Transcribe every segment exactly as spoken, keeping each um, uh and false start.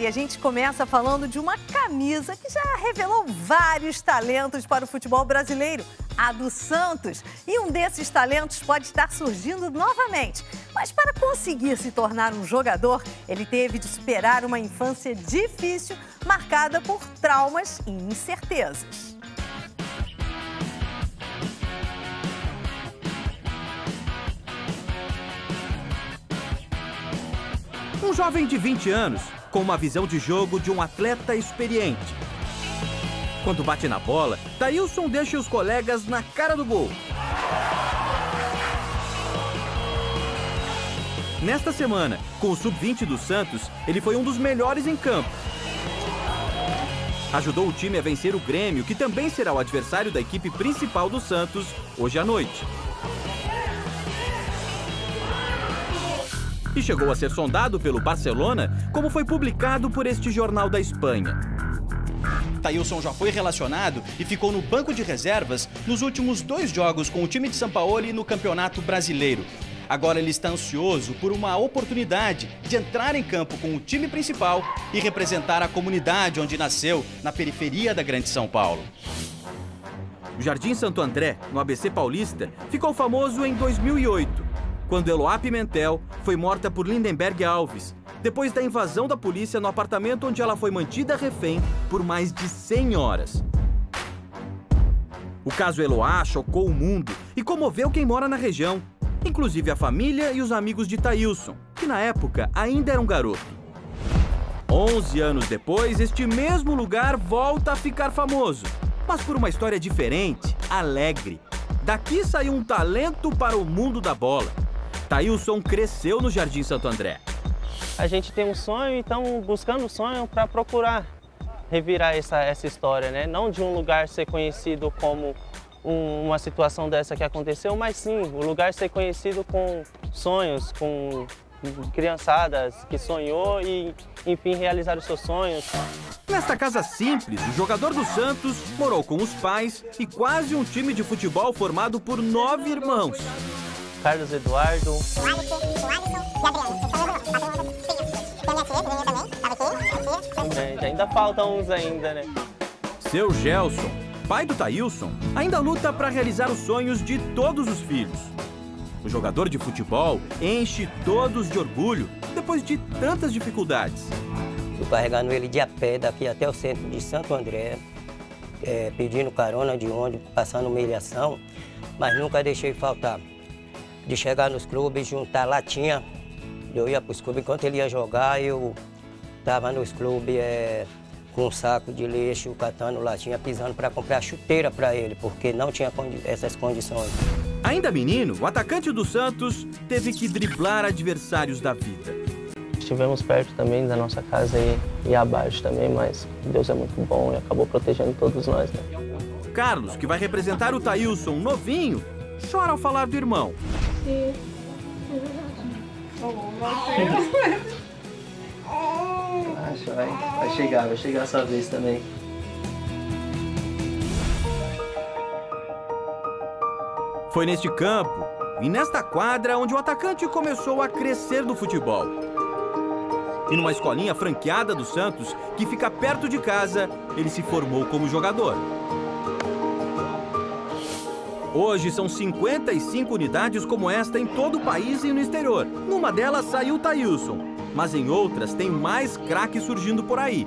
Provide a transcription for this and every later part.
E a gente começa falando de uma camisa que já revelou vários talentos para o futebol brasileiro, a do Santos. E um desses talentos pode estar surgindo novamente. Mas para conseguir se tornar um jogador, ele teve de superar uma infância difícil, marcada por traumas e incertezas. Um jovem de vinte anos, com uma visão de jogo de um atleta experiente. Quando bate na bola, Thailson deixa os colegas na cara do gol. Nesta semana, com o sub vinte do Santos, ele foi um dos melhores em campo. Ajudou o time a vencer o Grêmio, que também será o adversário da equipe principal do Santos hoje à noite. E chegou a ser sondado pelo Barcelona, como foi publicado por este jornal da Espanha. Thailson já foi relacionado e ficou no banco de reservas nos últimos dois jogos com o time de Sampaoli no Campeonato Brasileiro. Agora ele está ansioso por uma oportunidade de entrar em campo com o time principal e representar a comunidade onde nasceu, na periferia da Grande São Paulo. O Jardim Santo André, no A B C Paulista, ficou famoso em dois mil e oito. Quando Eloá Pimentel foi morta por Lindenberg Alves, depois da invasão da polícia no apartamento onde ela foi mantida refém por mais de cem horas. O caso Eloá chocou o mundo e comoveu quem mora na região, inclusive a família e os amigos de Thailson, que na época ainda era um garoto. onze anos depois, este mesmo lugar volta a ficar famoso, mas por uma história diferente, alegre. Daqui saiu um talento para o mundo da bola. Thailson cresceu no Jardim Santo André. A gente tem um sonho e estamos buscando o sonho para procurar revirar essa, essa história, né? Não de um lugar ser conhecido como um, uma situação dessa que aconteceu, mas sim, o lugar ser conhecido com sonhos, com criançadas que sonhou e, enfim, realizar os seus sonhos. Nesta casa simples, o jogador do Santos morou com os pais e quase um time de futebol formado por nove irmãos. Carlos Eduardo, o Alisson, o Alisson e Adriano. Tem minha tia, minha também, tava aqui, a tia. É, ainda faltam uns ainda, né? Seu Gelson, pai do Thailson, ainda luta para realizar os sonhos de todos os filhos. O jogador de futebol enche todos de orgulho depois de tantas dificuldades. Estou carregando ele de a pé daqui até o centro de Santo André, é, pedindo carona de ônibus, passando humilhação, mas nunca deixei faltar. De chegar nos clubes, juntar latinha, eu ia para os clubes, enquanto ele ia jogar, eu estava nos clubes é, com um saco de lixo, catando latinha, pisando para comprar chuteira para ele, porque não tinha condi essas condições. Ainda menino, o atacante do Santos teve que driblar adversários da vida. Estivemos perto também da nossa casa e, e abaixo também, mas Deus é muito bom e acabou protegendo todos nós, né? Carlos, que vai representar o Thailson novinho, chora ao falar do irmão. Acho que vai, vai chegar, vai chegar essa vez também. Foi neste campo e nesta quadra onde o atacante começou a crescer no futebol. E numa escolinha franqueada do Santos, que fica perto de casa, ele se formou como jogador. Hoje são cinquenta e cinco unidades como esta em todo o país e no exterior. Numa delas saiu o Thailson, mas em outras tem mais craques surgindo por aí.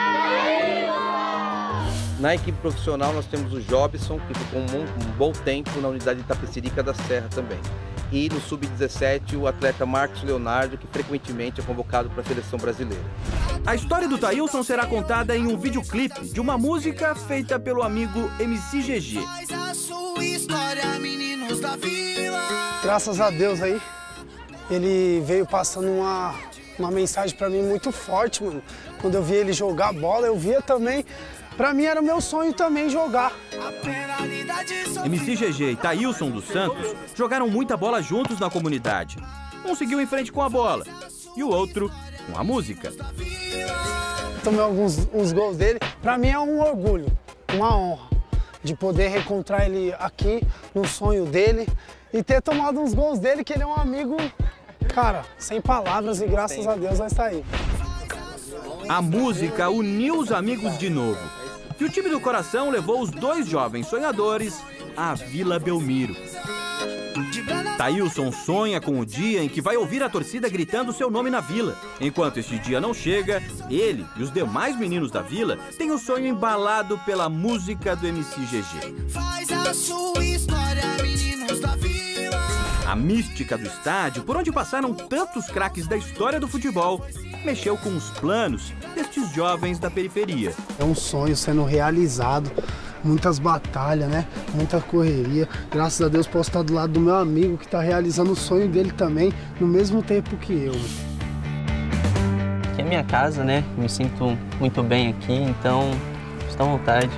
Na equipe profissional nós temos o Jobson, que ficou um, um bom tempo na unidade de Itapecerica da Serra também. E no sub dezessete o atleta Marcos Leonardo, que frequentemente é convocado para a seleção brasileira. A história do Thailson será contada em um videoclipe de uma música feita pelo amigo M C G G. Graças a Deus aí, ele veio passando uma, uma mensagem para mim muito forte, mano. Quando eu vi ele jogar bola, eu via também, pra mim era o meu sonho também jogar. M C G G e Thailson dos Santos jogaram muita bola juntos na comunidade. Um seguiu em frente com a bola e o outro com a música. Tomei alguns uns gols dele, pra mim é um orgulho, uma honra de poder reencontrar ele aqui no sonho dele e ter tomado uns gols dele, que ele é um amigo, cara, sem palavras, e graças a Deus vai estar aí. A música uniu os amigos de novo. E o time do coração levou os dois jovens sonhadores à Vila Belmiro. Thailson sonha com o dia em que vai ouvir a torcida gritando seu nome na vila. Enquanto este dia não chega, ele e os demais meninos da vila têm o sonho embalado pela música do M C G G. Faz a sua história, meninos da vila. A mística do estádio, por onde passaram tantos craques da história do futebol, mexeu com os planos destes jovens da periferia. É um sonho sendo realizado. Muitas batalhas, né? Muita correria. Graças a Deus posso estar do lado do meu amigo que está realizando o sonho dele também, no mesmo tempo que eu. Aqui é minha casa, né? Me sinto muito bem aqui, então estou à vontade.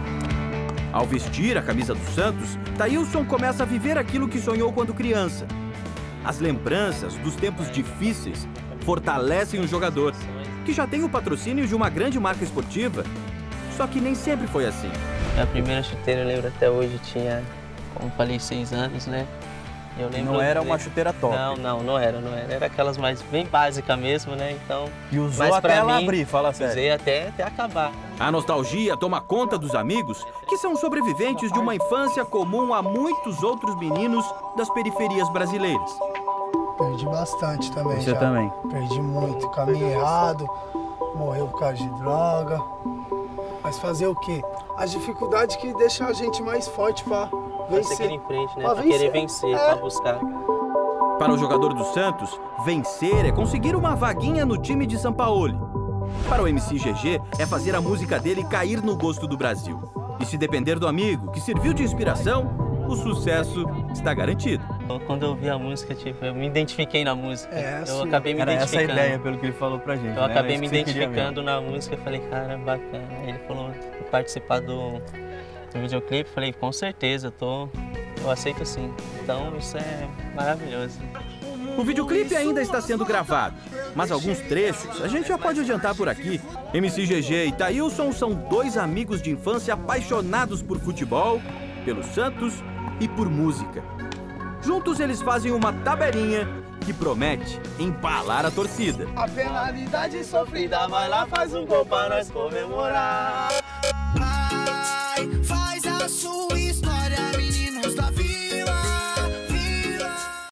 Ao vestir a camisa do Santos, Thailson começa a viver aquilo que sonhou quando criança. As lembranças dos tempos difíceis fortalecem o jogador, que já tem o patrocínio de uma grande marca esportiva. Só que nem sempre foi assim. A primeira chuteira, eu lembro até hoje, tinha, como falei, seis anos, né? Eu lembro, não era uma chuteira top? Não, não, não era, não era. Era aquelas mais bem básicas mesmo, né? Então. E usou até ela abrir, fala sério. Usei até, até acabar. A nostalgia toma conta dos amigos, que são sobreviventes de uma infância comum a muitos outros meninos das periferias brasileiras. Perdi bastante também. Você já. também? Perdi muito, caminho errado, morreu por causa de droga. Mas fazer o quê? As dificuldades que deixam a gente mais forte para vencer. Pra seguir em frente, né? Pra, pra querer vencer, é. Pra buscar. Para o jogador do Santos, vencer é conseguir uma vaguinha no time de Sampaoli. Para o M C G G, é fazer a música dele cair no gosto do Brasil. E se depender do amigo que serviu de inspiração, o sucesso está garantido. Quando eu ouvi a música, tipo, eu me identifiquei na música. É, eu acabei me Era identificando. essa a ideia, pelo que ele falou pra gente. Eu né? acabei me que identificando na música e falei, cara, bacana. Aí ele falou participar do, do videoclipe, falei, com certeza, eu, tô, eu aceito sim. Então isso é maravilhoso. O videoclipe ainda está sendo gravado, mas alguns trechos a gente já pode adiantar por aqui. M C G G e Thailson são dois amigos de infância apaixonados por futebol, pelo Santos e por música. Juntos eles fazem uma tabelinha que promete embalar a torcida. A penalidade sofrida, vai lá, faz um gol para nós comemorar.